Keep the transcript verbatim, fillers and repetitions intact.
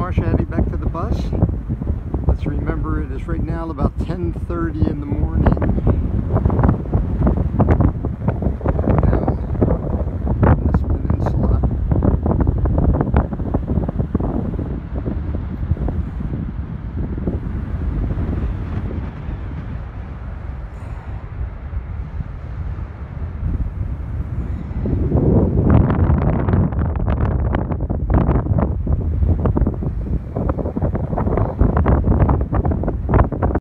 Marsha heading back to the bus. Let's remember it is right now about ten thirty in the morning.